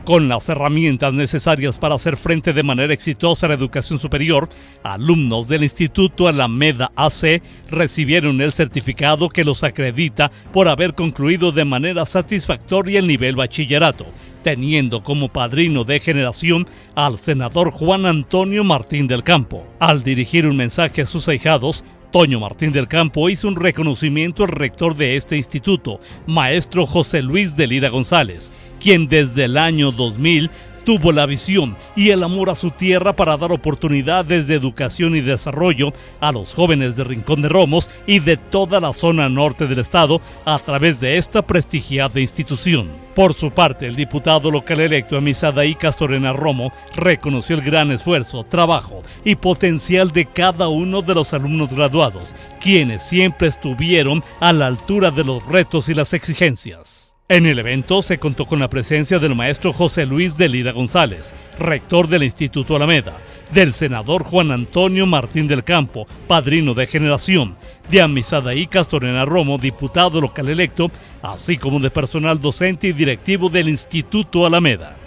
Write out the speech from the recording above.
Con las herramientas necesarias para hacer frente de manera exitosa a la educación superior, alumnos del Instituto Alameda AC recibieron el certificado que los acredita por haber concluido de manera satisfactoria el nivel bachillerato, teniendo como padrino de generación al senador Juan Antonio Martín del Campo. Al dirigir un mensaje a sus ahijados, Toño Martín del Campo hizo un reconocimiento al rector de este instituto, maestro José Luis de Lira González, quien desde el año 2000 tuvo la visión y el amor a su tierra para dar oportunidades de educación y desarrollo a los jóvenes de Rincón de Romos y de toda la zona norte del estado a través de esta prestigiada institución. Por su parte, el diputado local electo Amisadaí Castorena Romo reconoció el gran esfuerzo, trabajo y potencial de cada uno de los alumnos graduados, quienes siempre estuvieron a la altura de los retos y las exigencias. En el evento se contó con la presencia del maestro José Luis de Lira González, rector del Instituto Alameda, del senador Juan Antonio Martín del Campo, padrino de generación, de Amisadaí Castorena Romo, diputado local electo, así como de personal docente y directivo del Instituto Alameda.